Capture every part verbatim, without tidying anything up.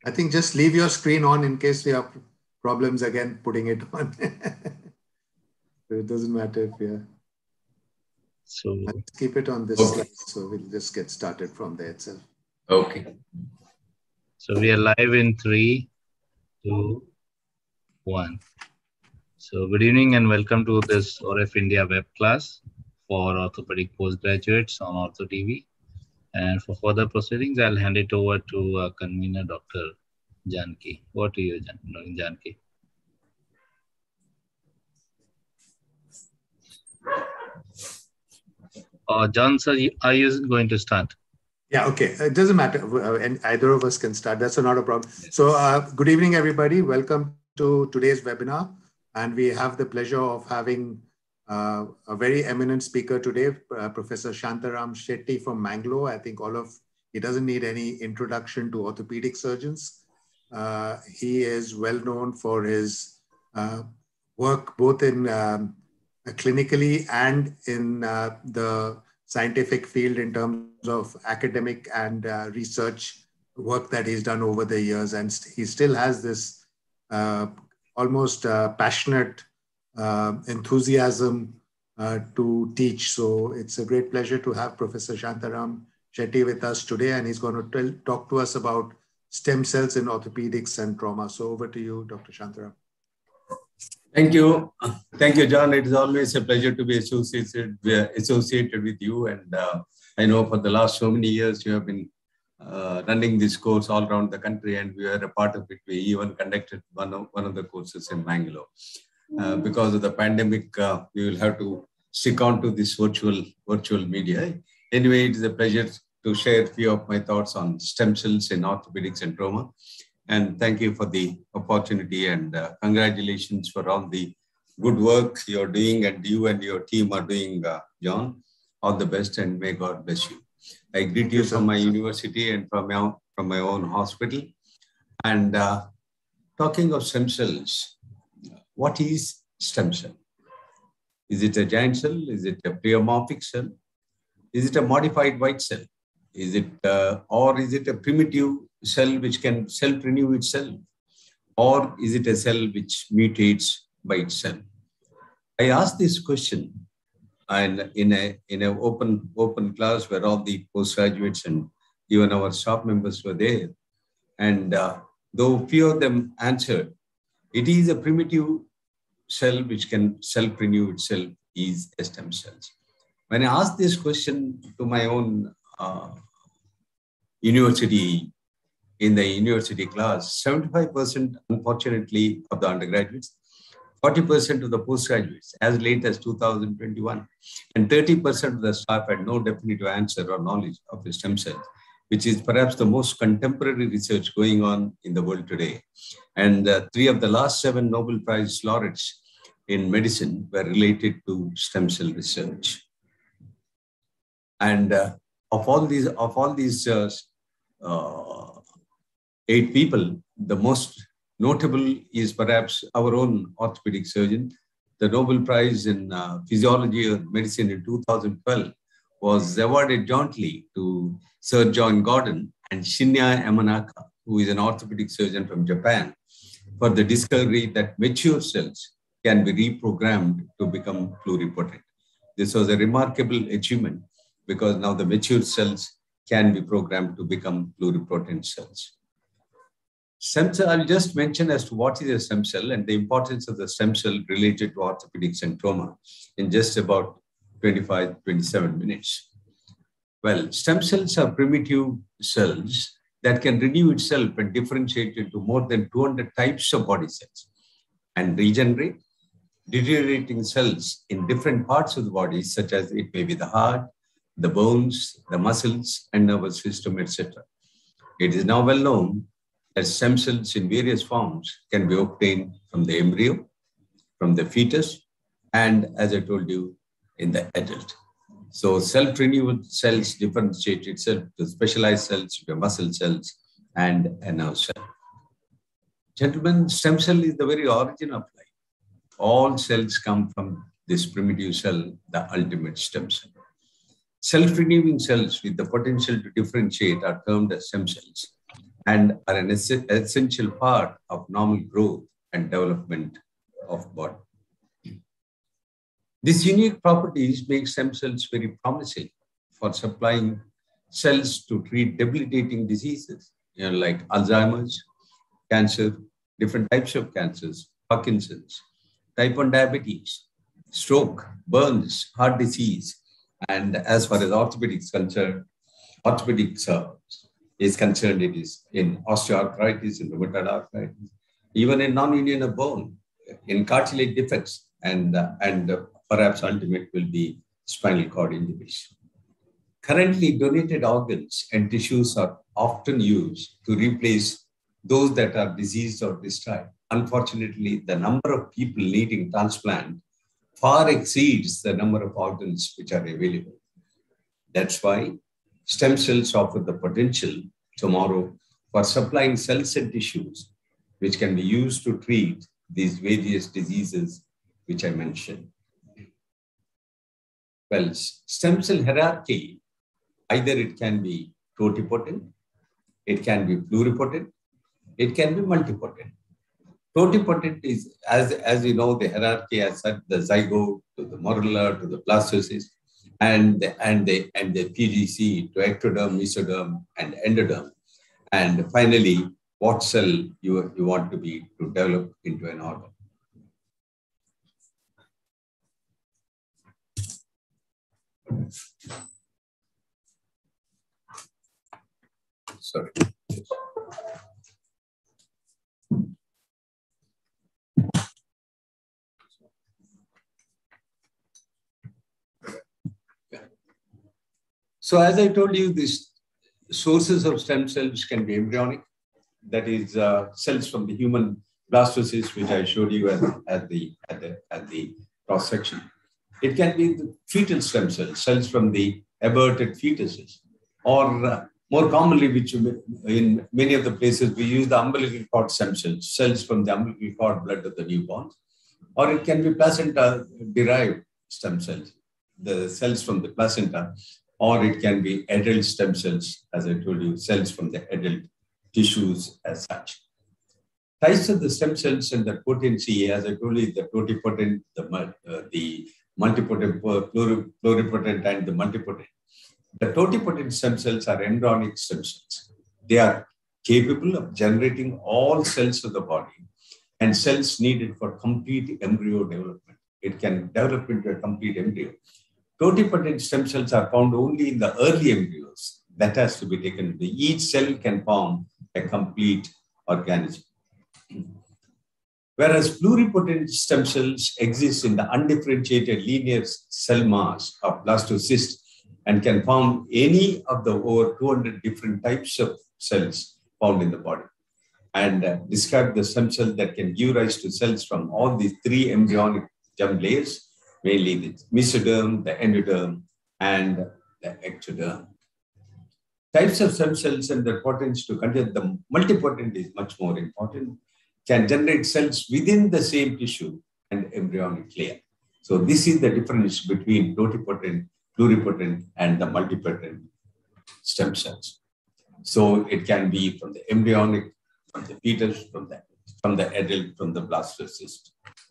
I think just leave your screen on in case you have problems again putting it on. So it doesn't matter if you're... So let's keep it on this okay. slide. So we'll just get started from there itself. Okay. So we are live in three, two, one. So good evening and welcome to this O R F India web class for orthopedic postgraduates on Ortho T V. And for further proceedings, I'll hand it over to uh, convener Doctor Janki. Over to you, Jan Janki. Uh, John, sir, are you going to start? Yeah, okay. It doesn't matter. And either of us can start. That's not a problem. So uh, good evening, everybody. Welcome to today's webinar. And we have the pleasure of having uh, a very eminent speaker today, uh, Professor Shantaram Shetty from Mangalore. I think all of, he doesn't need any introduction to orthopedic surgeons. Uh, he is well known for his uh, work both in um, clinically and in uh, the scientific field in terms of academic and uh, research work that he's done over the years. And st he still has this uh, almost uh, passionate uh, enthusiasm uh, to teach. So it's a great pleasure to have Professor Shantaram Shetty with us today. And he's going to tell, talk to us about stem cells in orthopedics and trauma. So over to you, Doctor Shantaram. Thank you. Thank you, John. It is always a pleasure to be associated, associated with you. And uh, I know for the last so many years, you have been uh, running this course all around the country, and we are a part of it. We even conducted one of, one of the courses in Mangalore. Uh, because of the pandemic, uh, we will have to stick on to this virtual, virtual media. Anyway, it is a pleasure to share a few of my thoughts on stem cells in orthopedics and trauma. And thank you for the opportunity, and uh, congratulations for all the good work you're doing and you and your team are doing, uh, John. All the best and may God bless you. I greet thank you from my university and from my, from my own hospital. And uh, talking of stem cells, what is stem cell? Is it a giant cell? Is it a pleomorphic cell? Is it a modified white cell? Is it, uh, or is it a primitive cell which can self-renew itself? Or is it a cell which mutates by itself? I asked this question and in a in an open, open class where all the postgraduates and even our staff members were there. And uh, though few of them answered, it is a primitive cell which can self-renew itself is a stem cells. When I asked this question to my own uh, university, in the university class, seventy-five percent, unfortunately, of the undergraduates, forty percent of the postgraduates as late as two thousand twenty-one, and thirty percent of the staff had no definitive answer or knowledge of the stem cells, which is perhaps the most contemporary research going on in the world today. And uh, three of the last seven Nobel Prize laureates in medicine were related to stem cell research. And uh, of all these, of all these uh, uh, eight people, the most notable is perhaps our own orthopedic surgeon. The Nobel Prize in uh, Physiology or Medicine in two thousand twelve was awarded jointly to Sir John Gordon and Shinya Yamanaka, who is an orthopedic surgeon from Japan, for the discovery that mature cells can be reprogrammed to become pluripotent. This was a remarkable achievement because now the mature cells can be programmed to become pluripotent cells. Stem cell, I'll just mention as to what is a stem cell and the importance of the stem cell related to orthopedics and trauma in just about twenty-five, twenty-seven minutes. Well, stem cells are primitive cells that can renew itself and differentiate into more than two hundred types of body cells and regenerate deteriorating cells in different parts of the body, such as it may be the heart, the bones, the muscles, and nervous system, et cetera. It is now well known that stem cells in various forms can be obtained from the embryo, from the fetus, and as I told you, in the adult. So self-renewal cells differentiate itself to specialized cells, to muscle cells, and a nerve cell. Gentlemen, stem cell is the very origin of life. All cells come from this primitive cell, the ultimate stem cell. Self-renewing cells with the potential to differentiate are termed as stem cells. and are an es essential part of normal growth and development of body. These unique properties make stem cells very promising for supplying cells to treat debilitating diseases, you know, like Alzheimer's, cancer, different types of cancers, Parkinson's, type one diabetes, stroke, burns, heart disease, and as far as orthopedics concerned, orthopedics uh, is concerned, it is in osteoarthritis, in rheumatoid arthritis, even in non-union of bone, in cartilage defects, and, uh, and uh, perhaps ultimate will be spinal cord injuries. Currently, donated organs and tissues are often used to replace those that are diseased or destroyed. Unfortunately, the number of people needing transplant far exceeds the number of organs which are available. That's why stem cells offer the potential tomorrow for supplying cells and tissues which can be used to treat these various diseases which I mentioned. Well, stem cell hierarchy, either it can be totipotent, it can be pluripotent, it can be multipotent. Totipotent is, as, as you know, the hierarchy as such, the zygote to the morula to the blastocyst, and the, and the, and the P G C to ectoderm, mesoderm, and endoderm. And finally, what cell you, you want to be to develop into an organ. Sorry. So as I told you, these sources of stem cells can be embryonic, that is uh, cells from the human blastocyst, which I showed you at, at the, at the, at the cross section. It can be the fetal stem cells, cells from the aborted fetuses, or uh, more commonly, which in many of the places we use the umbilical cord stem cells, cells from the umbilical cord blood of the newborns, or it can be placenta-derived stem cells, the cells from the placenta, or it can be adult stem cells, as I told you, cells from the adult tissues as such. Types of the stem cells and the potency, as I told you, the totipotent, the, uh, the multipotent, pluripotent, and the multipotent. The totipotent stem cells are embryonic stem cells. They are capable of generating all cells of the body and cells needed for complete embryo development. It can develop into a complete embryo. Totipotent stem cells are found only in the early embryos. That has to be taken. Each cell can form a complete organism. Whereas pluripotent stem cells exist in the undifferentiated linear cell mass of blastocyst and can form any of the over two hundred different types of cells found in the body. And uh, describe the stem cell that can give rise to cells from all these three embryonic germ layers, mainly the mesoderm, the endoderm, and the ectoderm. Types of stem cells and their potential to contain the multipotent is much more important, can generate cells within the same tissue and embryonic layer. So this is the difference between totipotent, pluripotent, and the multipotent stem cells. So it can be from the embryonic, from the fetus, from the, from the adult, from the blastocyst.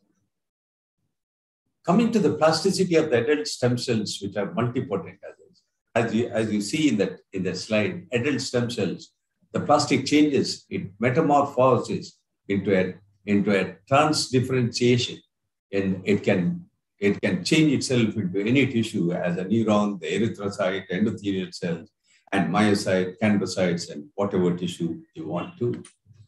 Coming to the plasticity of the adult stem cells, which are multipotent, as you, as you see in that in the slide, adult stem cells, the plastic changes, it metamorphoses into a into a transdifferentiation, and it can it can change itself into any tissue as a neuron, the erythrocyte, endothelial cells, and myocyte, chondrocytes, and whatever tissue you want to.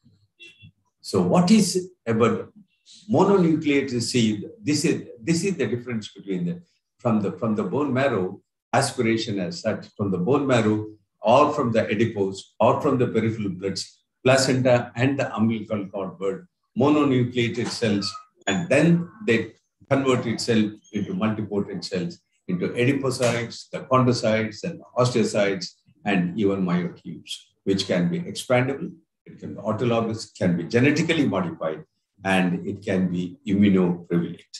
So, what is about mononucleated seed? This is this is the difference between the from the from the bone marrow aspiration as such, from the bone marrow, or from the adipose, or from the peripheral bloods, placenta and the umbilical cord blood, mononucleated cells, and then they convert itself into multipotent cells, into adipocytes, the chondrocytes, and osteocytes, and even myotubes, which can be expandable, it can be autologous, can be genetically modified, and it can be immunoprivileged.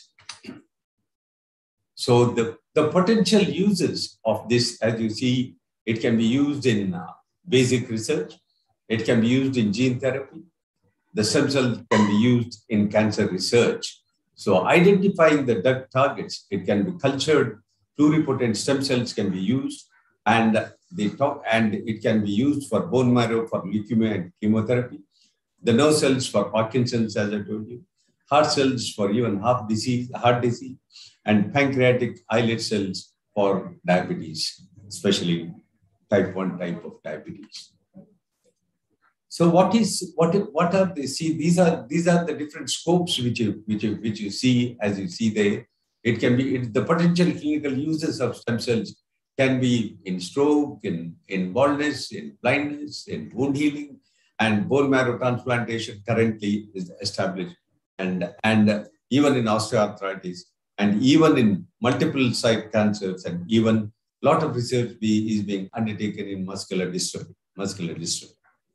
So the, the potential uses of this, as you see, it can be used in uh, basic research. It can be used in gene therapy. The stem cell can be used in cancer research. So identifying the drug targets, it can be cultured, pluripotent stem cells can be used, and they talk, and it can be used for bone marrow, for leukemia and chemotherapy. The nerve cells for Parkinson's, as I told you, heart cells for even heart disease, heart disease, and pancreatic islet cells for diabetes, especially type one type of diabetes. So what is what what are they? See, these are these are the different scopes which you which you which you see as you see there. It can be it, the potential clinical uses of stem cells can be in stroke, in in baldness, in blindness, in wound healing, and bone marrow transplantation currently is established, and and even in osteoarthritis, and even in multiple site cancers, and even a lot of research be, is being undertaken in muscular dystrophy. Muscular dystrophy.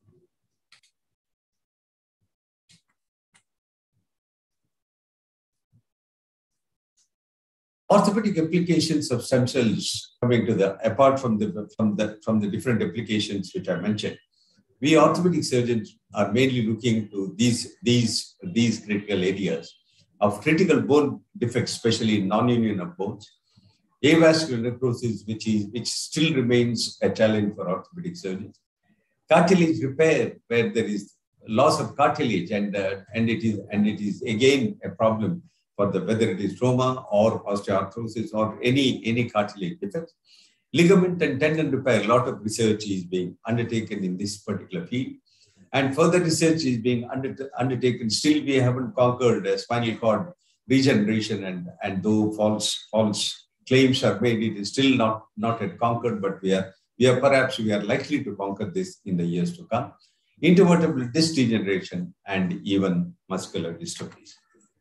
Orthopedic applications of stem cells, coming to the apart from the from the from the different applications which I mentioned, we orthopedic surgeons are mainly looking to these these these critical areas of critical bone defects, especially non-union of bones, avascular necrosis, which is which still remains a challenge for orthopedic surgeons, cartilage repair, where there is loss of cartilage, and uh, and it is and it is again a problem for the whether it is trauma or osteoarthrosis or any, any cartilage defect. Ligament and tendon repair, a lot of research is being undertaken in this particular field. And further research is being under, undertaken. Still, we haven't conquered uh, spinal cord regeneration, and, and though false, false claims are made, it is still not, not yet conquered, but we are, we are perhaps we are likely to conquer this in the years to come. Intervertebral disc degeneration and even muscular dystrophies.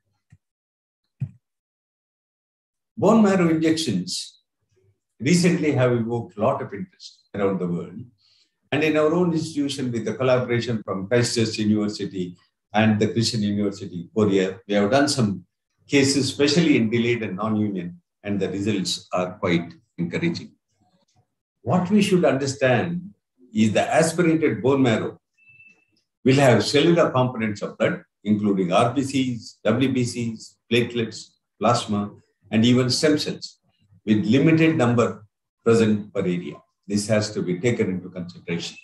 Bone marrow injections recently have evoked a lot of interest around the world. And in our own institution, with the collaboration from Christchurch University and the Christian University, Korea, we have done some cases, especially in delayed and non-union, and the results are quite encouraging. What we should understand is the aspirated bone marrow will have cellular components of blood, including R B Cs, W B Cs, platelets, plasma, and even stem cells, with limited number present per area. This has to be taken into consideration.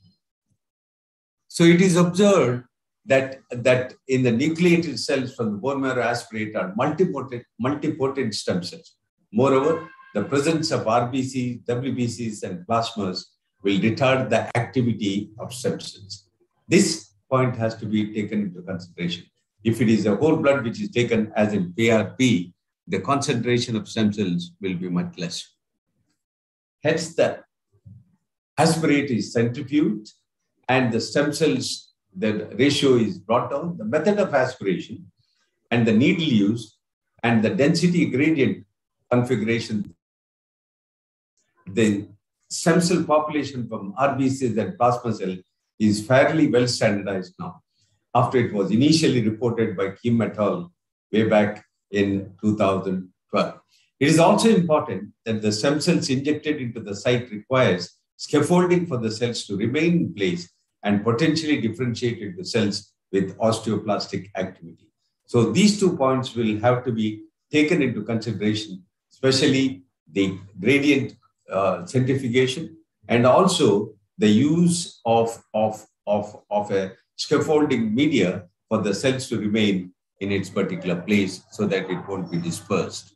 So it is observed that, that in the nucleated cells from the bone marrow aspirate are multipotent, multipotent stem cells. Moreover, the presence of R B Cs, W B Cs, and plasmas will retard the activity of stem cells. This point has to be taken into consideration. If it is a whole blood which is taken as in P R P, the concentration of stem cells will be much less. Hence, the aspirate is centrifuged and the stem cells, the ratio is brought down. The method of aspiration and the needle use and the density gradient configuration, the stem cell population from R B Cs and plasma cell is fairly well standardized now, after it was initially reported by Kim et al. Way back in two thousand twelve. It is also important that the stem cells injected into the site requires scaffolding for the cells to remain in place and potentially differentiate into cells with osteoplastic activity. So these two points will have to be taken into consideration, especially the gradient uh, centrifugation and also the use of, of, of, of a scaffolding media for the cells to remain in its particular place so that it won't be dispersed.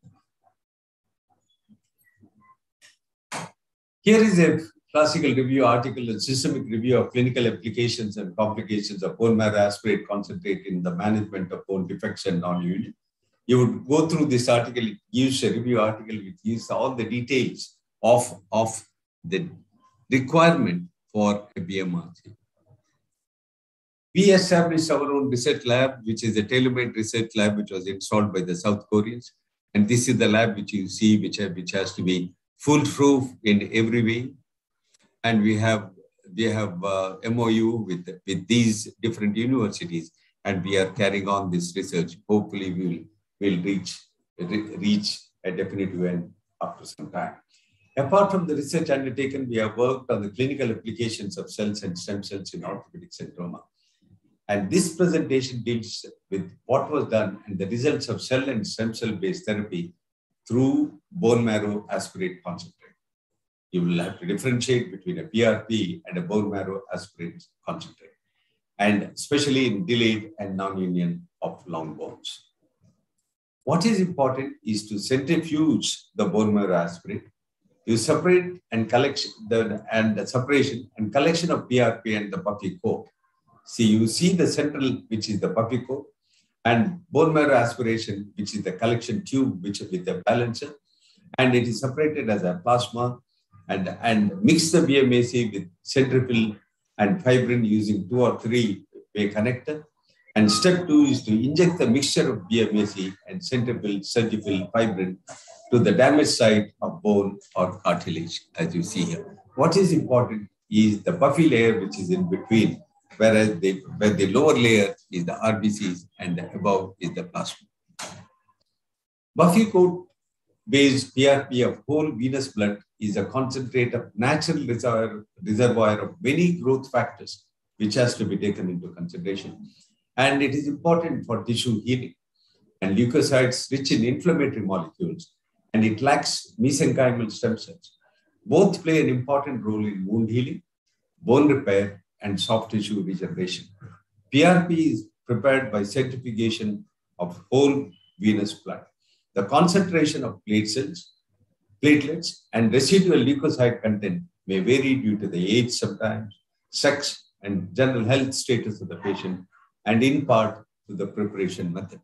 Here is a classical review article and systemic review of clinical applications and complications of bone marrow aspirate concentrate in the management of bone defects and non-union. You would go through this article, it gives a review article which gives all the details of, of the requirement for a B M R C. We established our own research lab, which is a tailor-made research lab, which was installed by the South Koreans. And this is the lab which you see, which, which has to be foolproof in every way. And we have, we have uh, M O U with, with these different universities, and we are carrying on this research. Hopefully, we will will reach, reach a definitive end after some time. Apart from the research undertaken, we have worked on the clinical applications of cells and stem cells in orthopedics and trauma. And this presentation deals with what was done and the results of cell and stem cell-based therapy through bone marrow aspirate concentrate. You will have to differentiate between a P R P and a bone marrow aspirate concentrate, and especially in delayed and non-union of long bones. What is important is to centrifuge the bone marrow aspirate. You separate and collection the and the separation and collection of P R P and the puffy core. See, you see the central, which is the puffy core, and bone marrow aspiration, which is the collection tube, which is with the balancer, and it is separated as a plasma, and, and mix the B M A C with centrifugal and fibrin using two or three way connector. And step two is to inject the mixture of B M A C and centrifugal surgical fibrin to the damaged site of bone or cartilage, as you see here. What is important is the puffy layer, which is in between, whereas the, where the lower layer is the R B Cs and the above is the plasma. Buffy coat based P R P of whole venous blood is a concentrate of natural reservoir, reservoir of many growth factors, which has to be taken into consideration. And it is important for tissue healing. And leukocytes rich in inflammatory molecules, and it lacks mesenchymal stem cells. Both play an important role in wound healing, bone repair, and soft tissue regeneration. P R P is prepared by centrifugation of whole venous blood. The concentration of plate cells, platelets, and residual leukocyte content may vary due to the age sometimes, sex, and general health status of the patient, and in part to the preparation method.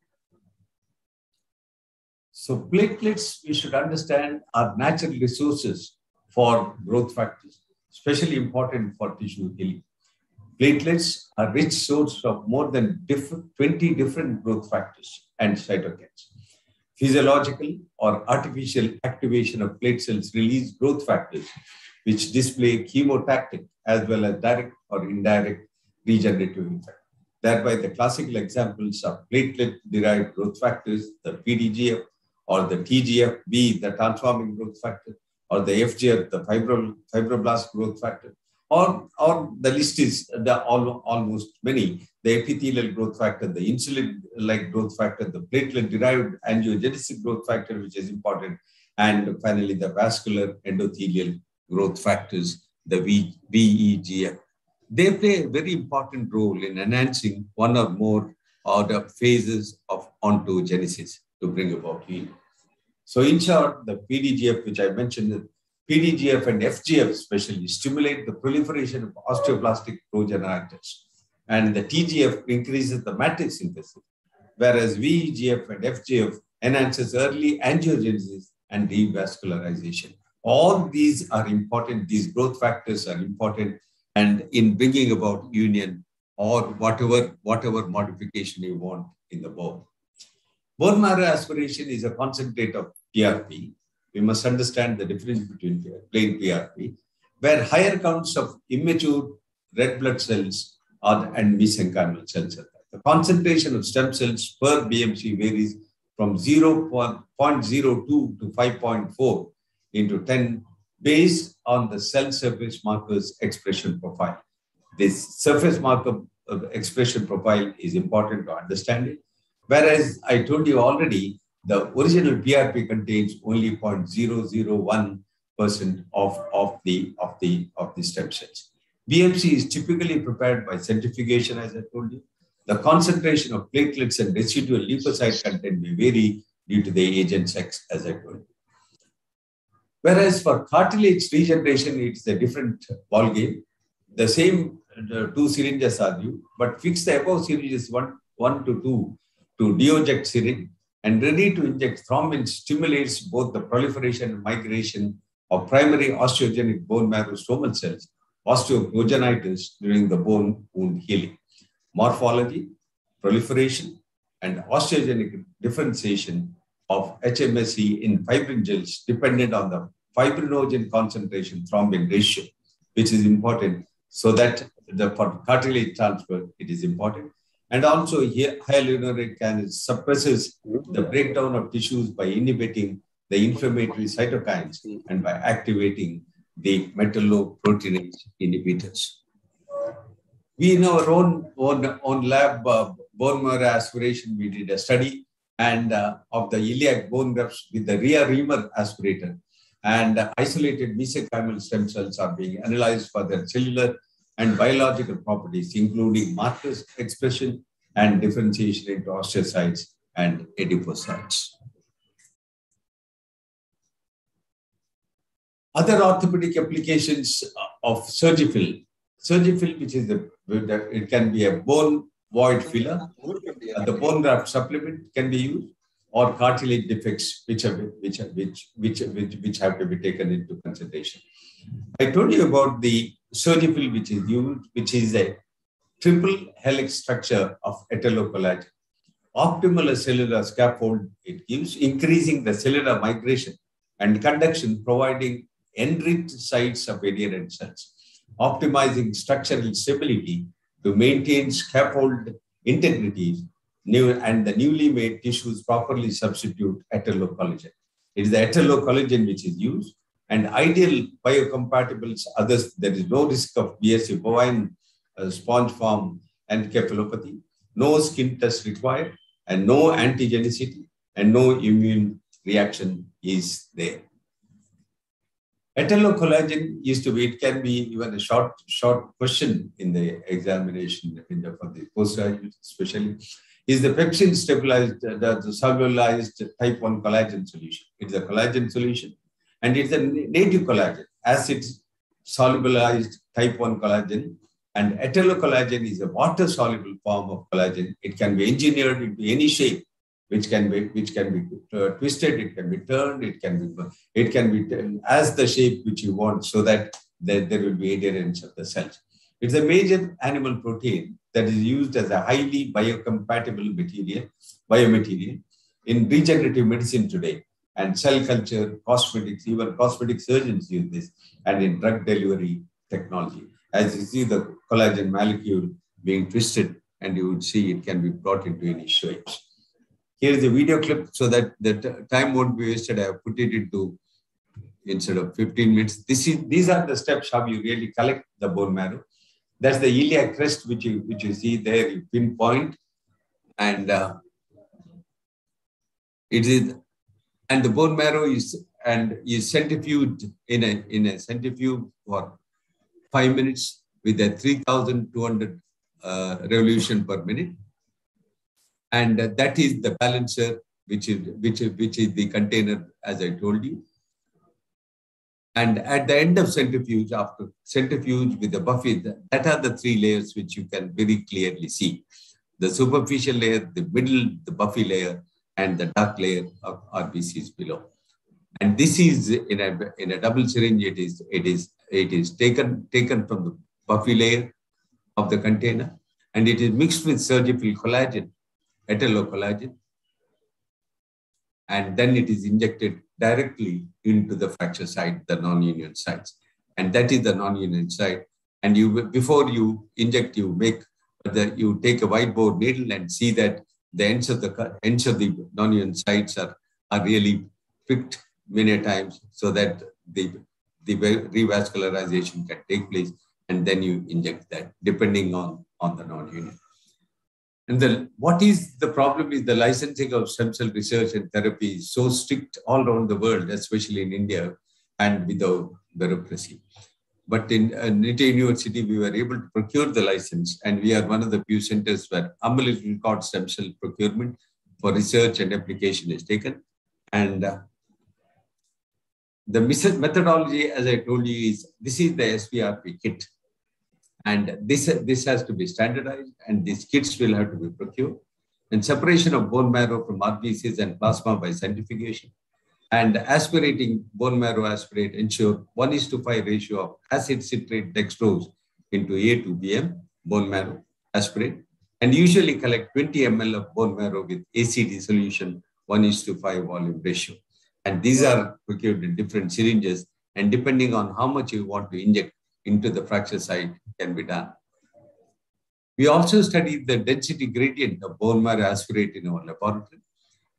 So platelets, we should understand, are natural resources for growth factors, especially important for tissue healing. Platelets are rich source of more than twenty different growth factors and cytokines. Physiological or artificial activation of plate cells release growth factors, which display chemotactic as well as direct or indirect regenerative effect. Thereby, the classical examples of platelet-derived growth factors, the P D G F or the T G F B, the transforming growth factor, or the F G F, the fibro, fibroblast growth factor, or, or the list is the all, almost many, the epithelial growth factor, the insulin-like growth factor, the platelet-derived angiogenesis growth factor, which is important, and finally the vascular endothelial growth factors, the V E G F. They play a very important role in enhancing one or more of the phases of ontogenesis to bring about healing. So in short, the P D G F, which I mentioned, P D G F and F G F especially stimulate the proliferation of osteoblastic progenitors, and the T G F increases the matrix synthesis, whereas V E G F and F G F enhances early angiogenesis and revascularization. All these are important, these growth factors are important, and in bringing about union or whatever, whatever modification you want in the bone. Bone marrow aspiration is a concentrate of P R P. We must understand the difference between plain P R P, where higher counts of immature red blood cells are, and mesenchymal cells. The concentration of stem cells per B M C varies from zero point zero two to five point four into ten based on the cell surface markers expression profile. This surface marker expression profile is important to understand it. Whereas I told you already, the original P R P contains only zero point zero zero one percent of, of, the, of, the, of the stem cells. B M C is typically prepared by centrifugation, as I told you. The concentration of platelets and residual leukocyte content may vary due to the age and sex, as I told you. Whereas for cartilage regeneration, it's a different ballgame. The same uh, two syringes are used, but fix the above syringes one, one to two to deoject syringe, and ready to inject thrombin stimulates both the proliferation and migration of primary osteogenic bone marrow stromal cells, osteoprogenitus, during the bone wound healing. Morphology, proliferation, and osteogenic differentiation of H M S C in fibrin gels dependent on the fibrinogen concentration thrombin ratio, which is important so that the, for cartilage transfer, it is important. And also here, hyaluronic acid suppresses the breakdown of tissues by inhibiting the inflammatory cytokines and by activating the metalloproteinase inhibitors. We in our own, own, own lab, uh, bone marrow aspiration, we did a study and uh, of the iliac bone grafts with the Ria-Remer aspirator, and uh, isolated mesenchymal stem cells are being analyzed for their cellular and biological properties, including markers, expression, and differentiation into osteocytes and adipocytes. Other orthopedic applications of Surgifil. Surgifil, which is the, it can be a bone void filler, the bone graft supplement can be used, or cartilage defects which have, which, which, which, which, which have to be taken into consideration. I told you about the Surgifil which is used, which is a triple helix structure of atelocollagen. Optimal cellular scaffold it gives, increasing the cellular migration and conduction, providing enriched sites of adherent cells, optimizing structural stability to maintain scaffold integrity, new, and the newly made tissues properly substitute atelocollagen. It is the atelocollagen which is used, and ideal biocompatibles, others, there is no risk of B S E, bovine uh, sponge form encephalopathy, no skin test required, and no antigenicity, and no immune reaction is there. Atelocollagen used to be, it can be even a short, short question in the examination in the, for the postgraduate especially, is the pepsin stabilized, uh, the, the solubilized type one collagen solution. It's a collagen solution, and it's a native collagen, acid solubilized type one collagen, and atelocollagen is a water-soluble form of collagen. It can be engineered into any shape, which can be which can be uh, twisted, it can be turned, it can be it can be turned as the shape which you want, so that there, there will be adherence of the cells. It's a major animal protein that is used as a highly biocompatible material, biomaterial in regenerative medicine today, and cell culture, cosmetics, even cosmetic surgeons use this, and in drug delivery technology. As you see the collagen molecule being twisted, and you would see it can be brought into any shapes. Here is a video clip so that the time won't be wasted. I have put it into instead of fifteen minutes. This is, these are the steps how you really collect the bone marrow. That's the iliac crest, which you, which you see there, you pinpoint. And uh, it is, and the bone marrow is, and is centrifuged in a, in a centrifuge for five minutes with a three thousand two hundred uh, revolution per minute. And uh, that is the balancer, which is, which, is, which is the container, as I told you. And at the end of centrifuge, after centrifuge with the buffet, that are the three layers which you can very clearly see. The superficial layer, the middle, the buffet layer, and the dark layer of R B Cs below. And this is in a, in a double syringe, it is, it is, it is taken, taken from the buffet layer of the container, and it is mixed with Surgifil collagen, atelocollagen, and then it is injected directly into the fracture site, the non-union sites. And that is the non-union site. And you, before you inject, you make the, you take a whiteboard needle and see that the ends of the ends of the non-union sites are, are really pricked many times, so that the, the revascularization can take place, and then you inject that, depending on, on the non-union. And the, what is the problem is the licensing of stem cell research and therapy is so strict all around the world, especially in India, and without bureaucracy. But in uh, Nitya University, we were able to procure the license, and we are one of the few centers where umbilical cord stem cell procurement for research and application is taken. And uh, the methodology, as I told you, is this is the S P R P kit. And this, this has to be standardized, and these kits will have to be procured. And separation of bone marrow from R B Cs and plasma by centrifugation. And aspirating bone marrow aspirate ensure one is to five ratio of acid citrate dextrose into A to B M bone marrow aspirate. And usually collect twenty milliliters of bone marrow with A C D solution, one is to five volume ratio. And these are procured in different syringes, and depending on how much you want to inject into the fracture site can be done. We also studied the density gradient of bone marrow aspirate in our laboratory.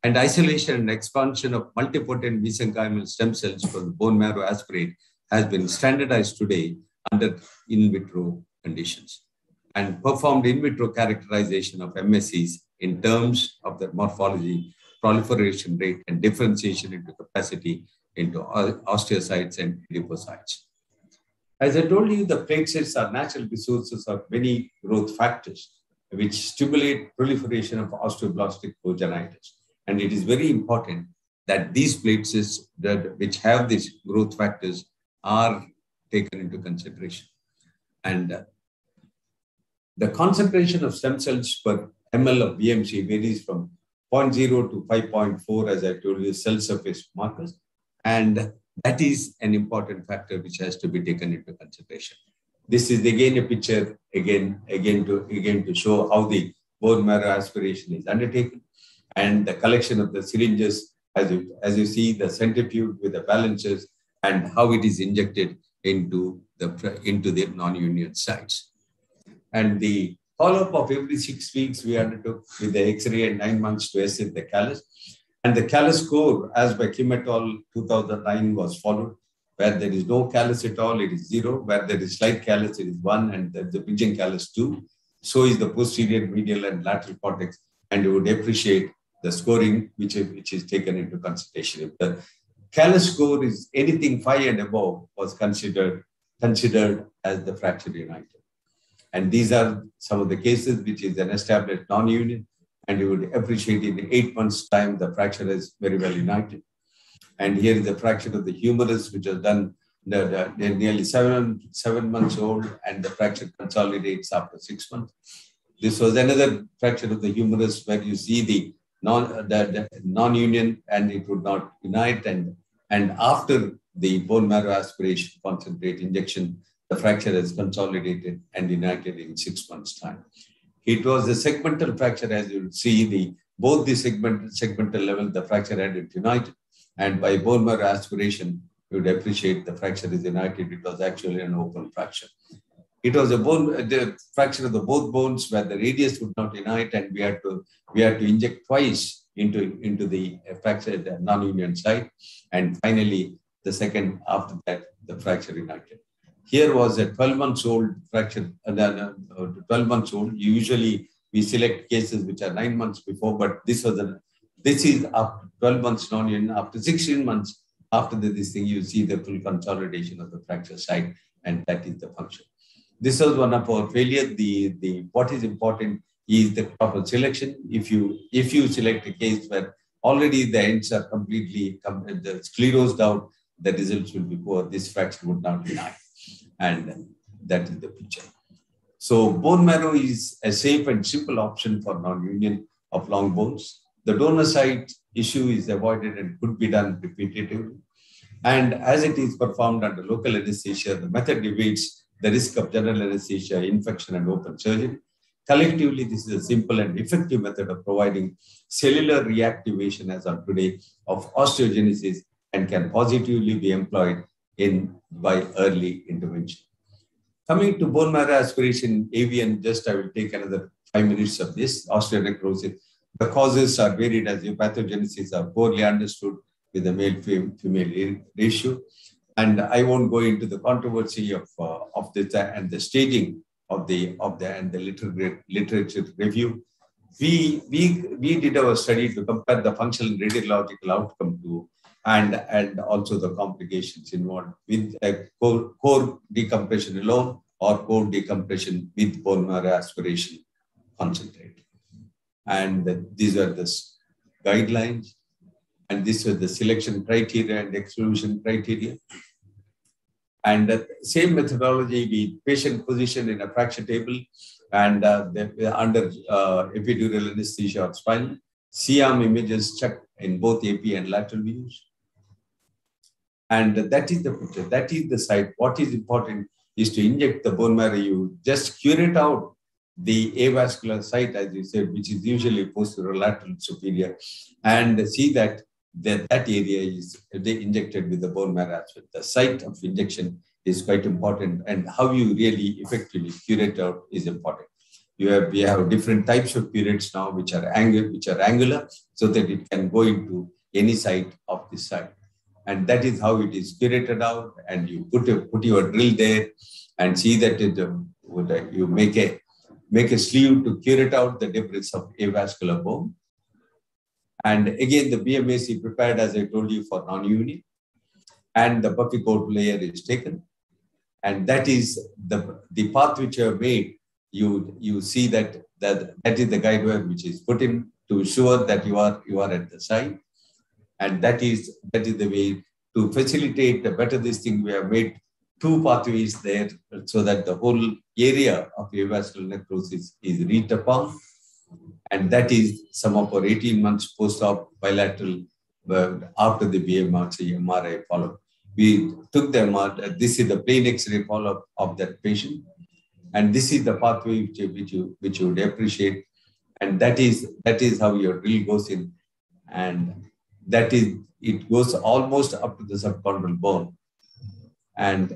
And isolation and expansion of multipotent mesenchymal stem cells from the bone marrow aspirate has been standardized today under in vitro conditions, and performed in vitro characterization of M S Cs in terms of their morphology, proliferation rate, and differentiation into capacity into osteocytes and adipocytes. As I told you, the platelets are natural resources of many growth factors which stimulate proliferation of osteoblastic progenitus. And it is very important that these platelets that, which have these growth factors are taken into consideration. And uh, the concentration of stem cells per ml of B M C varies from zero point zero to five point four, as I told you, cell surface markers. And that is an important factor which has to be taken into consideration. This is again a picture, again, again, to, again to show how the bone marrow aspiration is undertaken, and the collection of the syringes, as you, as you see, the centrifuge with the balancers, and how it is injected into the, into the non-union sites. And the follow-up of every six weeks we undertook with the X-ray and nine months to assess the callus. And the callus score, as by Kim et al. two thousand nine, was followed. Where there is no callus at all, it is zero. Where there is slight callus, it is one, and the, the bridging callus two. So is the posterior, medial, and lateral cortex. And you would appreciate the scoring which is, which is taken into consideration. If the callus score is anything five and above, was considered considered as the fracture united. And these are some of the cases which is an established non-union. And you would appreciate in eight months' time, the fracture is very well united. And here is the fracture of the humerus, which was done, they're nearly seven, seven months old, and the fracture consolidates after six months. This was another fracture of the humerus where you see the non, the, the non-union, and it would not unite. And, and after the bone marrow aspiration concentrate injection, the fracture is consolidated and united in six months' time. It was a segmental fracture, as you see, the both the segment, segmental level, the fracture had united. And by bone marrow aspiration, you would appreciate the fracture is united. It was actually an open fracture. It was a bone, the fracture of the both bones where the radius would not unite, and we had to we had to inject twice into, into the fracture, the non-union site. And finally, the second after that, the fracture united. Here was a twelve months old fracture, uh, twelve months old. Usually we select cases which are nine months before, but this was a, this is after twelve months non-union. After sixteen months after the, this thing, you see the full consolidation of the fracture site, and that is the function. This was one of our failures. The, the, what is important is the proper selection. If you, if you select a case where already the ends are completely the sclerosed out, the results will be poor. This fracture would not unite. And that is the picture. So bone marrow is a safe and simple option for non-union of long bones. The donor site issue is avoided and could be done repetitively. And as it is performed under local anesthesia, the method evades the risk of general anesthesia, infection, and open surgery. Collectively, this is a simple and effective method of providing cellular reactivation as of today of osteogenesis, and can positively be employed in by early intervention. Coming to bone marrow aspiration, avian, just I will take another five minutes of this, osteonecrosis. The causes are varied, as your pathogenesis are poorly understood with the male-female ratio. And I won't go into the controversy of, uh, of this and the staging of the, of the, and the literature, literature review. We, we, we did our study to compare the functional and radiological outcome to and, and also the complications involved with a core, core decompression alone or core decompression with bone marrow aspiration concentrate. And these are the guidelines, and this was the selection criteria and exclusion criteria. And the same methodology with patient position in a fracture table and uh, the, under uh, epidural anesthesia or spinal, C-arm images checked in both A P and lateral views. And that is the picture, that is the site. What is important is to inject the bone marrow. You just curate out the avascular site, as you said, which is usually posterolateral superior, and see that that, that area is they injected with the bone marrow aspect. The site of injection is quite important, and how you really effectively curate out is important. You have, we have different types of curettes now, which are angular, which are angular, so that it can go into any site of the site. And that is how it is curated out. And you put a, put your drill there and see that it, uh, you make a make a sleeve to curate out the debris of avascular bone. And again, the B M A C prepared, as I told you, for non-union. And the puffy coat layer is taken. And that is the, the path which you have made. You, you see that, that that is the guide wire which is put in to ensure that you are, you are at the site. And that is, that is the way to facilitate the better this thing. We have made two pathways there so that the whole area of avascular necrosis is reached upon. And that is some of our eighteen months post-op bilateral uh, after the B M R C M R I follow-up. We took them out. Uh, this is the plain X-ray follow-up of that patient. And this is the pathway which, which, you, which you would appreciate. And that is, that is how your drill goes in. And that is, it goes almost up to the subchondral bone. And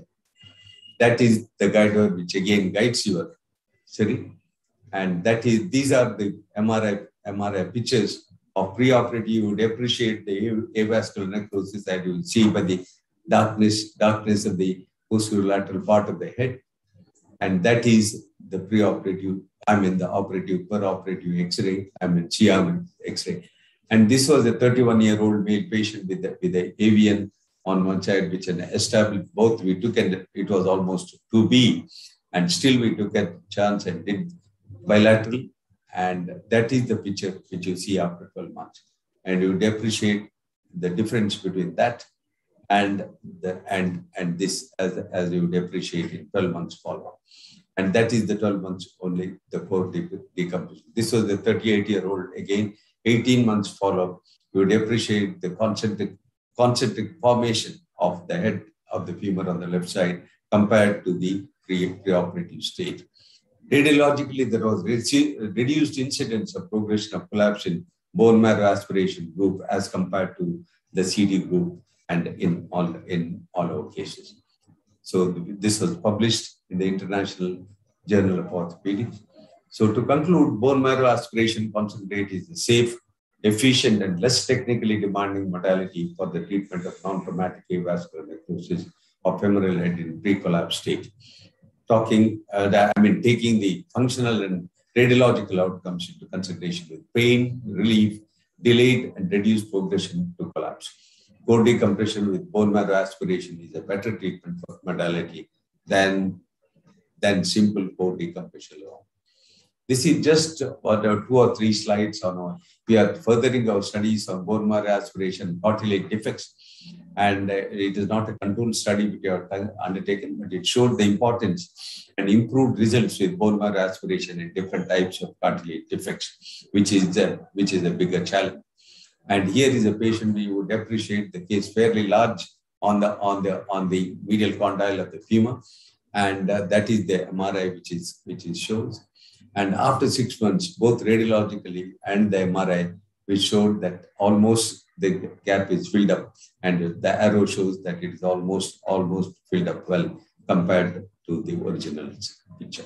that is the guide wire which again guides your sorry. And that is, these are the M R I, M R I pictures of preoperative. You would appreciate the avascular necrosis that you will see by the darkness, darkness of the posterolateral part of the head. And that is the preoperative, I mean the operative, peroperative X-ray, I mean Chiaman X-ray. And this was a thirty-one-year-old male patient with the, with the avian on one side, which an established both we took, and it was almost two B, and still we took a chance and did bilateral, and that is the picture which you see after twelve months. And you would appreciate the difference between that and the and and this as, as you would appreciate in twelve months follow-up. And that is the twelve months only, the core decomposition. This was the thirty-eight-year-old, again, eighteen months follow-up. You would appreciate the concentric, concentric formation of the head of the femur on the left side compared to the pre, preoperative state. Radiologically, there was reduced incidence of progression of collapse in bone marrow aspiration group as compared to the C D group and in all, in all our cases. So this was published in the International Journal of Orthopedics. So to conclude, bone marrow aspiration concentrate is a safe, efficient, and less technically demanding modality for the treatment of non-traumatic avascular necrosis of femoral head in pre-collapse state. Talking, uh, that, I mean, taking the functional and radiological outcomes into consideration with pain, relief, delayed and reduced progression to collapse. Core decompression with bone marrow aspiration is a better treatment for modality than, than simple core decompression alone. This is just about two or three slides on our, we are furthering our studies on bone marrow aspiration, cartilage defects. And it is not a controlled study which we have undertaken, but it showed the importance and improved results with bone marrow aspiration in different types of cartilage defects, which is a, which is a bigger challenge. And here is a patient we would appreciate the case fairly large on the on the on the medial condyle of the femur, and uh, that is the M R I which is which is shows. And after six months, both radiologically and the M R I, which showed that almost the gap is filled up, and the arrow shows that it is almost almost filled up well compared to the original picture.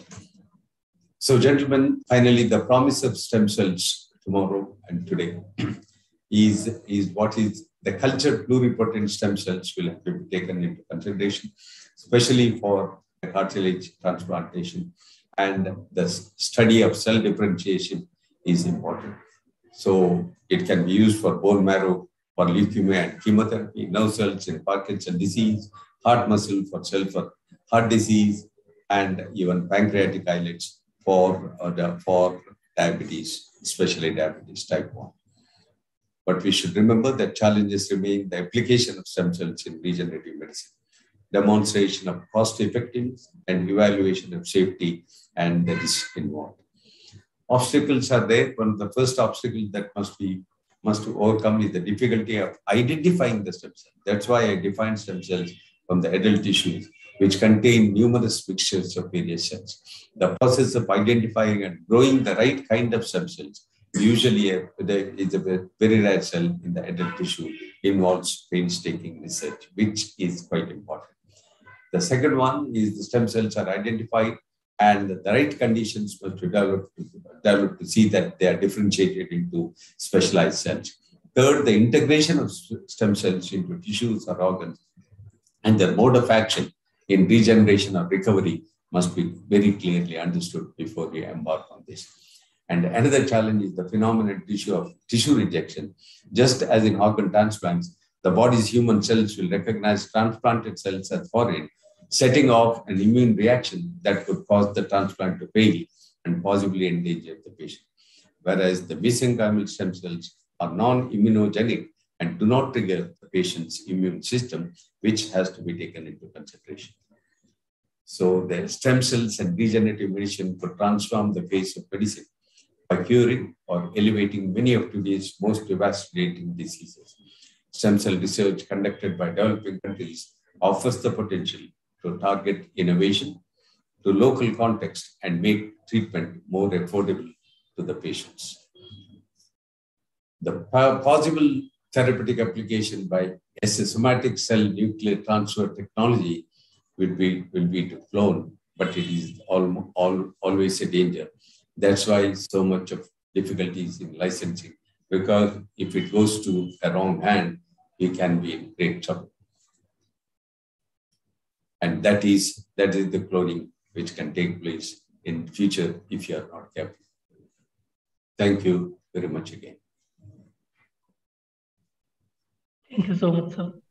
So, gentlemen, finally, the promise of stem cells tomorrow and today is, is what is the cultured pluripotent stem cells will have to be taken into consideration, especially for the cartilage transplantation, and the study of cell differentiation is important. So it can be used for bone marrow, for leukemia and chemotherapy, nerve cells in Parkinson's disease, heart muscle for cell for heart disease, and even pancreatic islets for, uh, the, for diabetes, especially diabetes type one. But we should remember that challenges remain the application of stem cells in regenerative medicine, demonstration of cost effectiveness, and evaluation of safety and the risk involved. Obstacles are there. One of the first obstacles that must be must overcome is the difficulty of identifying the stem cells. That's why I defined stem cells from the adult tissues, which contain numerous mixtures of various cells. The process of identifying and growing the right kind of stem cells, usually a, is a very rare cell in the adult tissue, involves painstaking research, which is quite important. The second one is the stem cells are identified and the right conditions must be developed to, developed to see that they are differentiated into specialized cells. Third, the integration of stem cells into tissues or organs and their mode of action in regeneration or recovery must be very clearly understood before we embark on this. And another challenge is the phenomenon tissue of tissue rejection. Just as in organ transplants, the body's human cells will recognize transplanted cells as foreign, setting off an immune reaction that could cause the transplant to fail and possibly endanger the patient. Whereas the mesenchymal stem cells are non-immunogenic and do not trigger the patient's immune system, which has to be taken into consideration. So the stem cells and regenerative medicine could transform the face of medicine by curing or elevating many of today's most devastating diseases. Stem cell research conducted by developing countries offers the potential to target innovation to local context and make treatment more affordable to the patients. The possible therapeutic application by a somatic cell nuclear transfer technology will be, will be to clone, but it is all, all, always a danger. That's why so much of difficulties in licensing, because if it goes to a wrong hand, we can be in great trouble. And that is, that is the cloning which can take place in future if you are not careful. Thank you very much again. Thank you so much, sir.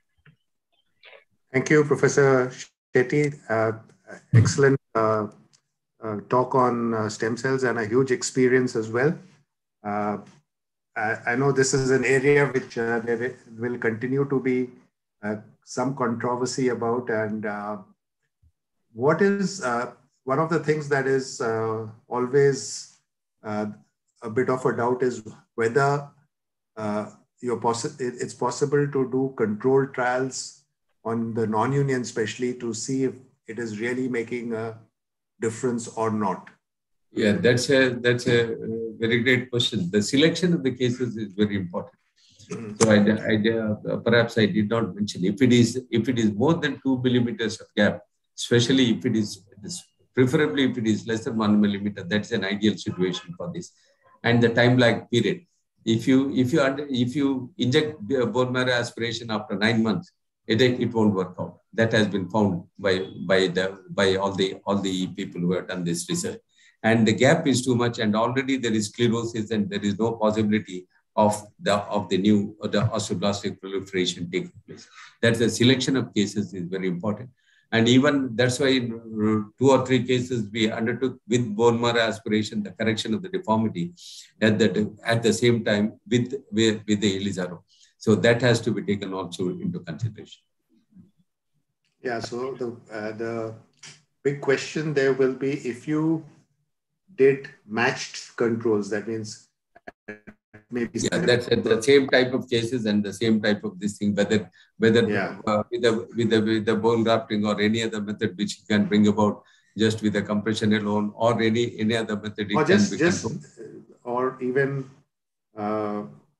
Thank you, Professor Shetty. Uh, excellent uh, uh, talk on uh, stem cells and a huge experience as well. Uh, I, I know this is an area which uh, there will continue to be uh, some controversy about, and uh, what is uh, one of the things that is uh, always uh, a bit of a doubt is whether uh, you're possi it's possible to do controlled trials on the non-union, especially to see if it is really making a difference or not. Yeah, that's a that's a very great question. The selection of the cases is very important. So I, I, uh, perhaps I did not mention, if it is if it is more than two millimeters of gap, especially if it is, it is preferably if it is less than one millimeter, that's an ideal situation for this. And the time lag period. If you if you under, if you inject bone marrow aspiration after nine months, it it won't work out. That has been found by by the by all the all the people who have done this research. And the gap is too much, and already there is sclerosis, and there is no possibility of the of the new or the osteoblastic proliferation taking place. That's the selection of cases is very important. And even that's why in two or three cases we undertook with bone marrow aspiration the correction of the deformity at the at the same time with with, with the Elizarro. So that has to be taken also into consideration. Yeah. So the uh, the big question there will be, if you did matched controls, that means maybe yeah, that's at the same type of cases and the same type of this thing, whether whether yeah. uh, with the with the with the bone grafting or any other method which you can bring about just with the compression alone, or any any other method. Or it just can just controlled. or even uh,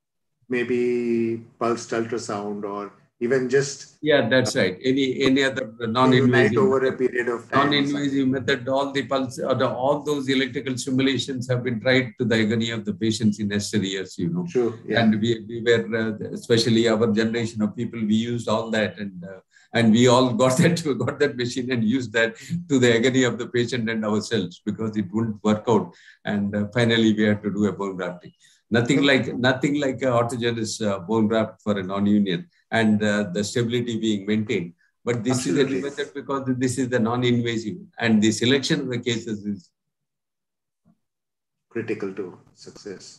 maybe pulsed ultrasound, or even just yeah, that's right. Any any other non-invasive over a period of time. Non-invasive method, all the pulse, or the, all those electrical stimulations have been tried to the agony of the patients in yesterday years, you know. True. Yeah. And we, we were, uh, especially our generation of people, we used all that, and uh, and we all got that got that machine and used that to the agony of the patient and ourselves, because it wouldn't work out. And uh, finally, we had to do a bone grafting. Nothing like nothing like a autogenous uh, bone graft for a non-union, and uh, the stability being maintained. But this Absolutely. is a new method because this is the non-invasive, and the selection of the cases is critical to success.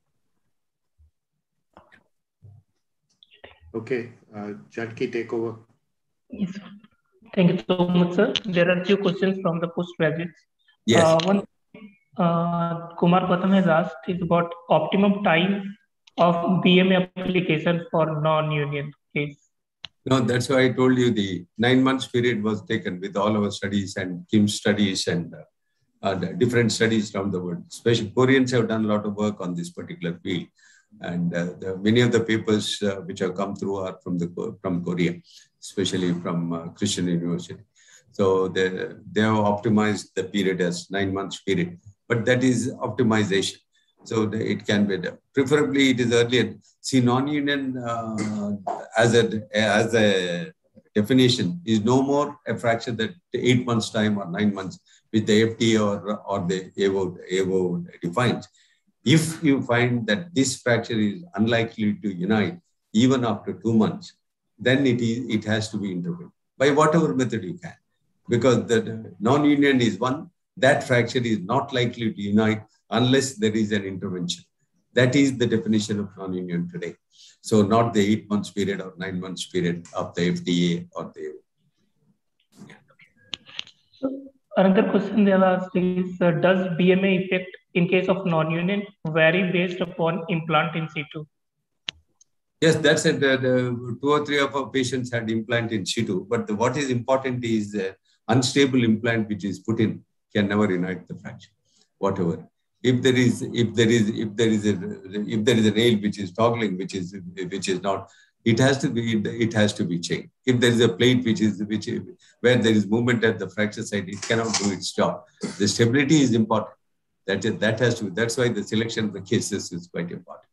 Okay, uh, Janki, take over. Yes. Thank you so much, sir. There are a few questions from the postgraduates. Yes. Uh, one, uh, Kumar Gautam has asked is about optimum time of B M A application for non-union case. No, that's why I told you the nine months period was taken with all our studies and Kim's studies and uh, uh, different studies around the world. Especially Koreans have done a lot of work on this particular field. And uh, the, many of the papers uh, which have come through are from the from Korea, especially from uh, Christian University. So they, they have optimized the period as nine months period, but that is optimization. So the, it can be, preferably it is earlier. See, non-union uh, as a as a definition is no more a fracture that eight months time or nine months with the F D A or, or the A V O, A V O defines. If you find that this fracture is unlikely to unite even after two months, then it is it has to be intervened by whatever method you can. Because the non-union is one, that fracture is not likely to unite unless there is an intervention. That is the definition of non-union today. So not the eight months period or nine months period of the F D A or the... So another question they have asked is, uh, does B M A effect in case of non-union vary based upon implant in situ? Yes, that's it. The, the two or three of our patients had implant in situ, but the, what is important is the unstable implant which is put in can never unite the fracture, whatever. If there is, if there is, if there is a, if there is a nail which is toggling, which is, which is not, it has to be, it has to be changed. If there is a plate which is, which is, where there is movement at the fracture site, it cannot do its job. The stability is important. That is, that has to. That's why the selection of the cases is quite important.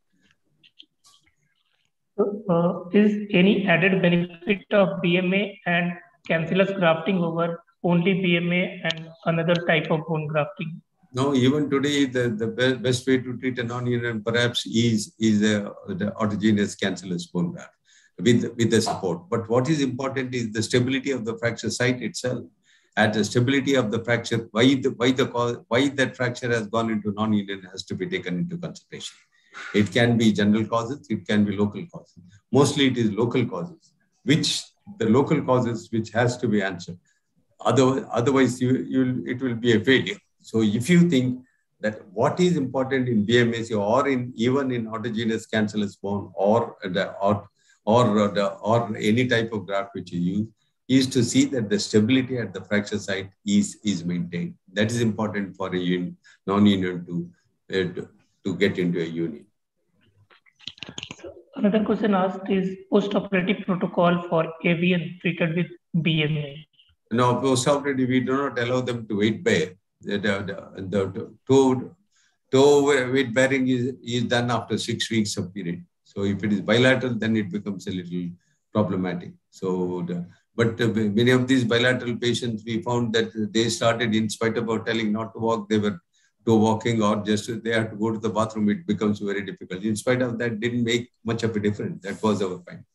So, uh, is any added benefit of B M A and cancellous grafting over only B M A and another type of bone grafting? No, even today, the, the best way to treat a non-union perhaps is, is a, the autogenous cancellous bone graft with, with the support. But what is important is the stability of the fracture site itself. At the stability of the fracture, why, the, why, the cause, why that fracture has gone into non-union has to be taken into consideration. It can be general causes, it can be local causes. Mostly it is local causes, which the local causes which has to be answered. Otherwise, otherwise you, you, it will be a failure. So if you think that what is important in B M A C or in even in autogenous cancellous bone or the, or or, the, or any type of graft which you use, is to see that the stability at the fracture site is, is maintained. That is important for a non-union to, uh, to, to get into a union. So another question asked is post-operative protocol for A V N treated with B M A. No, post-operative, we do not allow them to weight bear. The, the, the, the toe, toe weight bearing is, is done after six weeks of period. So if it is bilateral, then it becomes a little problematic. So, the, but uh, many of these bilateral patients, we found that they started, in spite of our telling not to walk, they were to walking or just they had to go to the bathroom, it becomes very difficult. In spite of that, didn't make much of a difference. That was our find.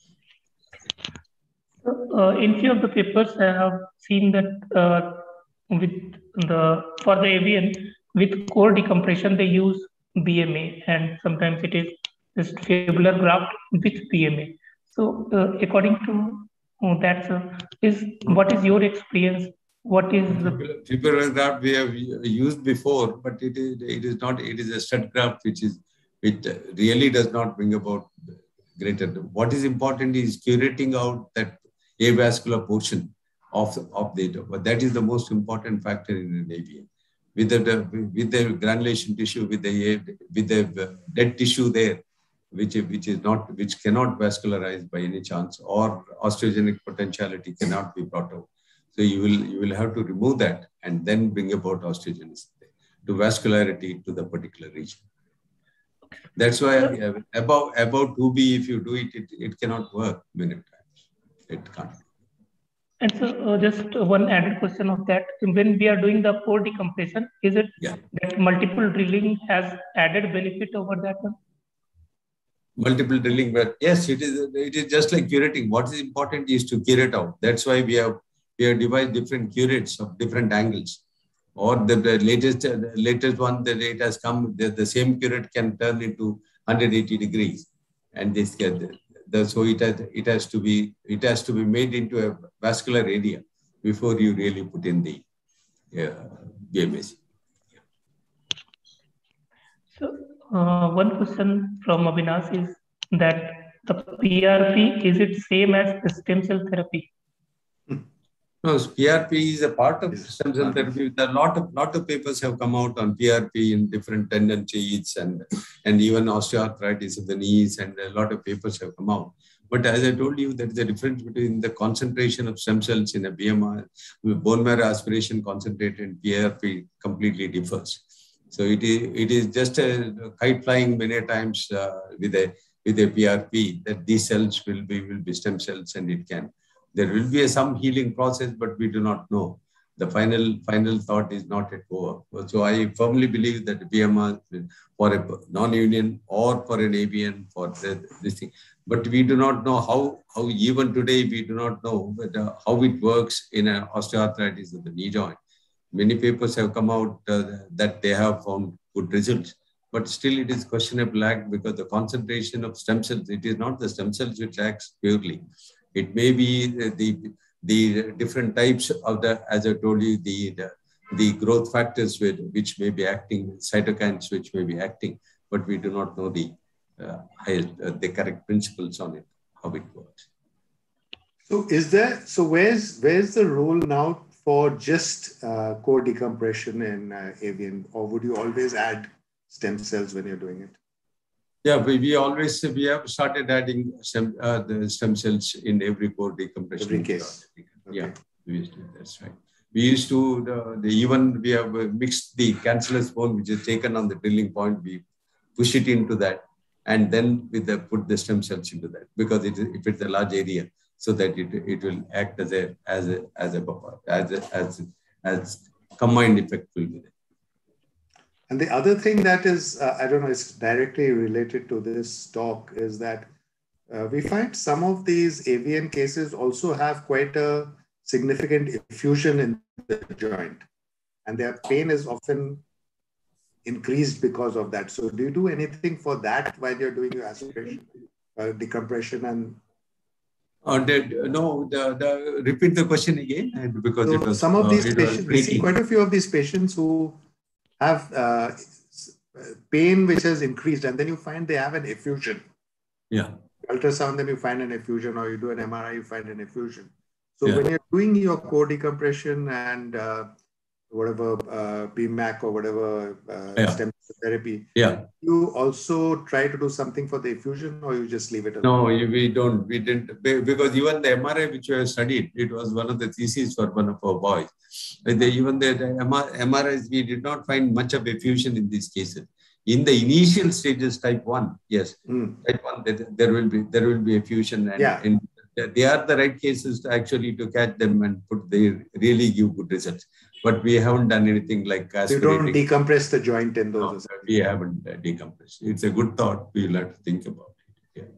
Uh, in few of the papers, I have seen that uh, with the for the A V N with core decompression they use B M A, and sometimes it is just fibular graft with B M A. So, uh, according to uh, that, uh, is what is your experience? What is the fibular graft we have used before, but it is it is not. It is a stud graft which is which really does not bring about greater. What is important is curating out that avascular portion of, of the, but that is the most important factor in an A V N. With the, with the granulation tissue, with the, with the dead tissue there, which, which is not, which cannot vascularize by any chance, or osteogenic potentiality cannot be brought out. So you will, you will have to remove that and then bring about osteogenicity to vascularity to the particular region. That's why above, above two B, if you do it, it, it cannot work many times. It can't. And so uh, just one added question of that, when we are doing the core decompression, is it yeah. that multiple drilling has added benefit over that one? Multiple drilling, but yes, it is, it is just like curating. What is important is to curate out. That's why we have, we have devised different curates of different angles. Or the, the latest uh, the latest one that it has come, the, the same curate can turn into one hundred eighty degrees. And this can, The, so it has, it has to be it has to be made into a vascular area before you really put in the uh, B M A C. So uh, one question from Avinash is that the P R P, is it same as the stem cell therapy? No, P R P is a part of stem cell therapy. A lot of lot of papers have come out on P R P in different tendencies and and even osteoarthritis of the knees, and a lot of papers have come out. But as I told you, there is a difference between the concentration of stem cells in a B M R, bone marrow aspiration concentrate and P R P completely differs. So it is, it is just a kite flying many times uh, with a with a P R P that these cells will be will be stem cells, and it can. There will be a, some healing process, but we do not know. The final final thought is not at over. So I firmly believe that B M R for a non-union or for an A V N for the, this thing. But we do not know how, how even today, we do not know but, uh, how it works in an osteoarthritis of the knee joint. Many papers have come out uh, that they have found good results, but still it is questionable act because the concentration of stem cells, it is not the stem cells which acts purely. It may be the, the, the different types of the, as I told you, the, the, the growth factors which, which may be acting, cytokines which may be acting, but we do not know the Uh, highest, uh, the correct principles on it, how it works. So is there, so where's, where's the role now for just uh, core decompression in uh, A V N, or would you always add stem cells when you're doing it? Yeah, we, we always, we have started adding stem, uh, the stem cells in every core decompression. Every case. Okay. Yeah, we used to, that's right. We used to, the, the, even we have mixed the cancellous bone, which is taken on the drilling point, we push it into that. And then with the, put the stem cells into that, because it is, if it's a large area, so that it, it will act as a as a as a buffer, as a, as as combined effect will be there. And the other thing that is, uh, I don't know, it's directly related to this talk is that uh, we find some of these A V N cases also have quite a significant effusion in the joint, and their pain is often increased because of that. So do you do anything for that while you're doing your aspiration, uh, decompression and? Uh, did, no, the, the, repeat the question again, because so it was, some of these uh, patients, we see quite a few of these patients who have uh, pain which has increased, and then you find they have an effusion. Yeah. Ultrasound, then you find an effusion, or you do an M R I, you find an effusion. So yeah. when you're doing your core decompression and uh, whatever uh, B M A C or whatever uh, yeah. stem therapy, yeah. you also try to do something for the effusion, or you just leave it alone? No, we don't. We didn't, because even the M R I which we have studied, it was one of the theses for one of our boys. They, even the, the M R Is, we did not find much of effusion in these cases. In the initial stages, type one, yes, mm. type one, there, there will be there will be effusion, and, yeah. and they are the right cases to actually to catch them and put they really give good results. But we haven't done anything like so you don't decompress the joint in those. No, we haven't uh, decompressed. It's a good thought. We'll have to think about it. Yeah.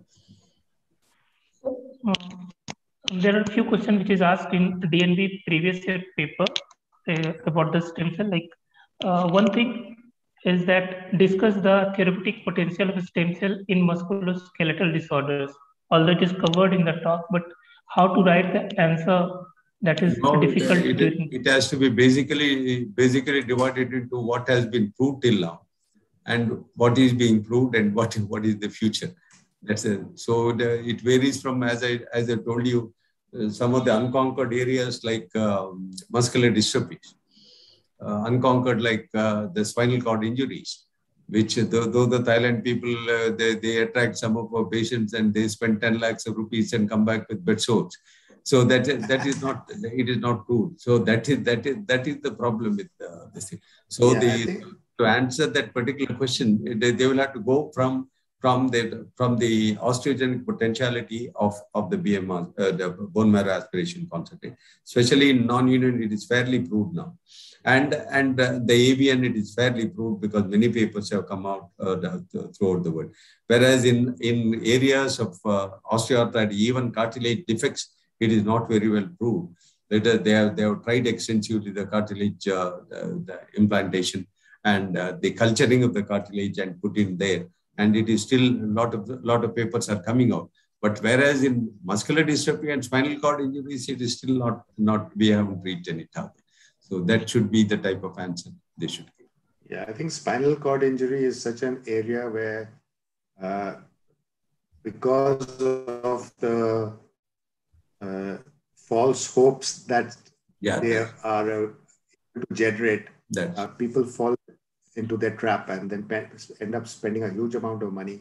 Um, there are a few questions which is asked in the D N B previous year paper uh, about the stem cell. Like uh, one thing is that discuss the therapeutic potential of a stem cell in musculoskeletal disorders. Although it is covered in the talk, but how to write the answer, that is no, difficult. It, it, it has to be basically basically divided into what has been proved till now, and what is being proved, and what what is the future. That's a, so the, it varies from, as I as I told you, uh, some of the unconquered areas like um, muscular dystrophies, uh, unconquered like uh, the spinal cord injuries, which though, though the Thailand people, uh, they, they attract some of our patients and they spend ten lakhs of rupees and come back with bed sores. So that, that is not, it is not true. So that is, that is, that is the problem with uh, this thing. So yeah, the, think... to answer that particular question, they, they will have to go from, from the, from the osteogenic potentiality of, of the B M R, uh, the bone marrow aspiration concentrate. Especially in non-union, it is fairly proved now. And, and uh, the A V N, it is fairly proved because many papers have come out uh, throughout the world. Whereas in, in areas of uh, osteoarthritis, even cartilage defects, it is not very well proved. They have, they have tried extensively the cartilage, uh, the, the implantation and uh, the culturing of the cartilage and put in there. And it is still a lot of, lot of papers are coming out. But whereas in muscular dystrophy and spinal cord injuries, it is still not, not we haven't reached any target. So that should be the type of answer they should give. Yeah, I think spinal cord injury is such an area where uh, because of the uh, false hopes that yeah, they that, are uh, to generate, uh, people fall into their trap and then end up spending a huge amount of money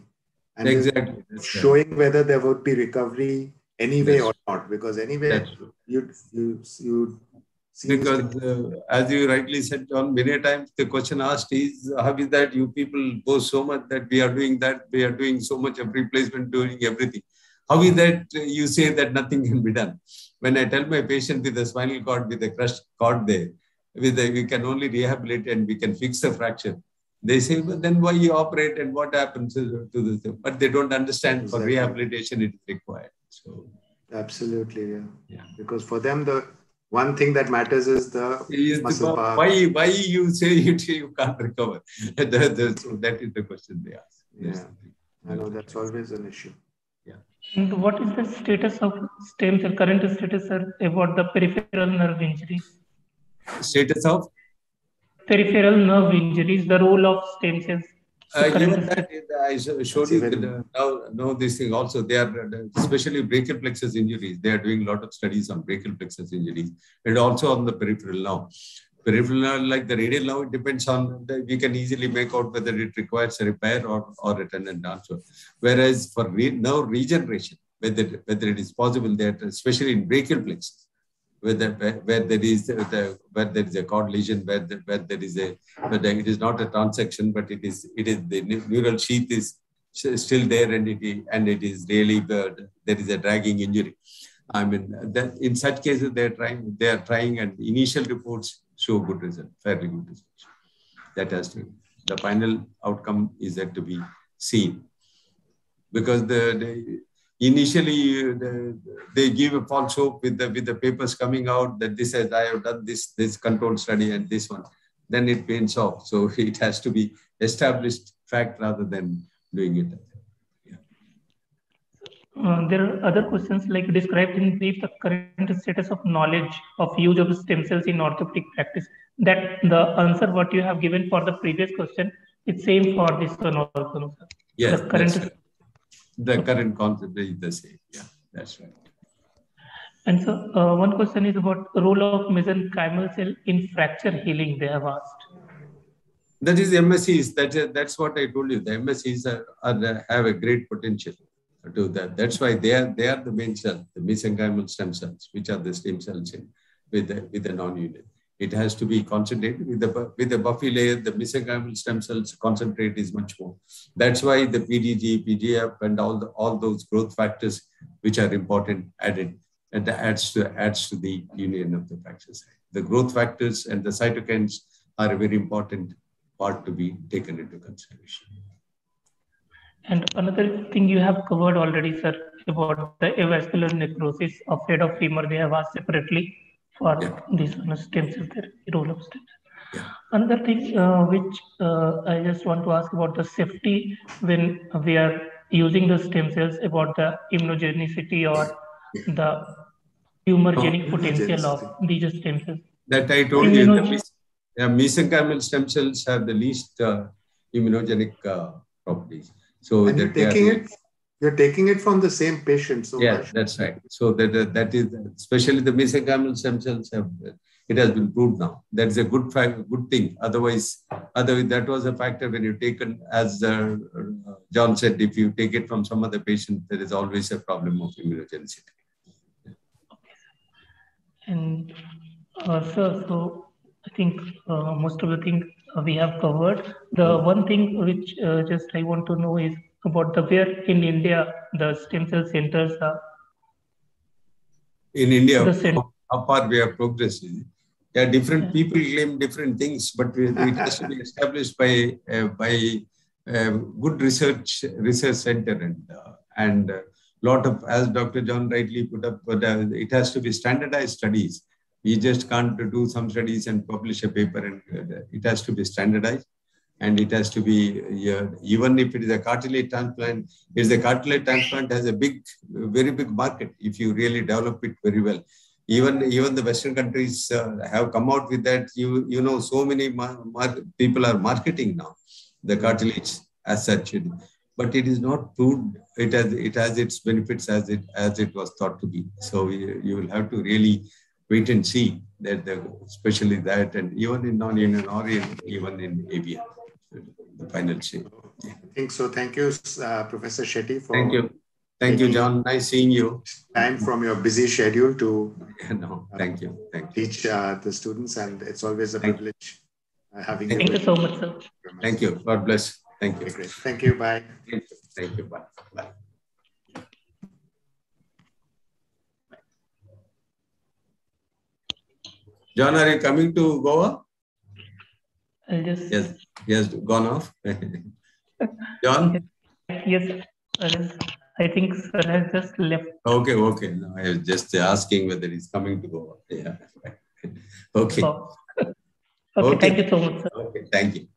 and exactly showing whether there would be recovery anyway That's or not, because anyway you you you because uh, as you rightly said, John, many times the question asked is, how is that you people boast so much that we are doing that, we are doing so much of replacement, doing everything. How is that you say that nothing can be done? When I tell my patient with a spinal cord, with a crushed cord there, with a, we can only rehabilitate and we can fix the fracture. They say, but then why you operate and what happens to this? But they don't understand exactly. For rehabilitation it is required. So absolutely, yeah. yeah. Because for them the one thing that matters is the, is muscle the power. Why, why you say it, you can't recover? the, the, so that is the question they ask. Yeah, I know that's always an issue. Yeah. And what is the status of stem cell, current status about the peripheral nerve injuries? Status of? Peripheral nerve injuries, the role of stem cells. Uh, even that, I showed you the, now, now this thing also, they are, especially brachial plexus injuries, they are doing a lot of studies on brachial plexus injuries and also on the peripheral now. Peripheral nerve, like the radial now, it depends on, the, we can easily make out whether it requires a repair or, or a tendon transfer. Whereas for re, nerve regeneration, whether, whether it is possible that, especially in brachial plexus, where, the, where there is the, where there is a cord lesion, where, the, where there is a, where it is not a transection, but it is, it is the neural sheath is still there and it is, and it is really, the, there is a dragging injury. I mean, that in such cases, they are trying, they are trying and initial reports show good result, fairly good results. That has to, the final outcome is yet to be seen. Because the, the initially the, they give a false hope with the, with the papers coming out that this says, I have done this, this controlled study and this one, then it paints off. So it has to be established fact rather than doing it. Uh, there are other questions like described in brief the current status of knowledge of use of stem cells in orthopedic practice. That the answer what you have given for the previous question, it's same for this one also. Yes, the current, right. The current concept is the same. Yeah, that's right. And so uh, one question is about the role of mesenchymal cell in fracture healing, they have asked. That is M S Cs. That, that's what I told you. The M S Cs are, are, have a great potential to that. That's why they are, they are the main cells, the mesenchymal stem cells, which are the stem cells in, with the, with the non-unit. It has to be concentrated with the, with the buffy layer, the mesenchymal stem cells concentrate is much more. That's why the P D G, P G F and all, the, all those growth factors, which are important, added. And that adds to, adds to the union of the fracture site. The growth factors and the cytokines are a very important part to be taken into consideration. And another thing you have covered already, sir, about the avascular necrosis of head of femur, they have asked separately for yeah. this stem cell therapy, role of stem cell. Yeah. Another thing uh, which uh, I just want to ask about the safety when we are using the stem cells, about the immunogenicity or the tumorigenic oh, potential of these stem cells. That I told Immunog you, the mes yeah, mesenchymal stem cells have the least uh, immunogenic uh, properties. So and you're taking are, it, you're taking it from the same patient. So yeah, that's right. So that uh, that is especially the mesenchymal stem cells have it has been proved now. That's a good fact, good thing. Otherwise, otherwise that was a factor when you taken, as uh, John said, if you take it from some other patient, there is always a problem of immunogenicity. And uh, sir, so I think uh, most of the things uh, we have covered. The one thing which uh, just I want to know is about the where in India the stem cell centers are. In India, how, how far we have progressed. Yeah, different yeah. people claim different things, but we, it has to be established by uh, by uh, good research research center and uh, and. Uh, lot of, as Doctor John rightly put up, but uh, it has to be standardized studies. We just can't do some studies and publish a paper, and uh, it has to be standardized. And it has to be, uh, even if it is a cartilage transplant, is a cartilage transplant has a big, very big market if you really develop it very well. Even, even the Western countries uh, have come out with that. You, you know, so many people are marketing now the cartilage as such. But it is not proved. It has it has its benefits as it as it was thought to be. So you, you will have to really wait and see that, the, especially that, and even in non-union or in, even in A B M, the final shape. I think so. Thank you, uh, Professor Shetty. For Thank you. Thank you, John. Nice seeing you. Time from your busy schedule to no, thank you. Thank you. teach uh, the students, and it's always a thank privilege uh, having thank you. Thank you so much, sir. Thank you. God bless. Thank you. Okay, great. Thank you. Bye. Thank you. Thank you. Bye. Bye. John, are you coming to Goa? I'll just Yes. He has gone off. John? Yes, sir. I think sir has just left. Okay, okay. No, I was just asking whether he's coming to Goa. Yeah. Okay. Oh. Okay, okay, thank you so much, sir. Okay, thank you.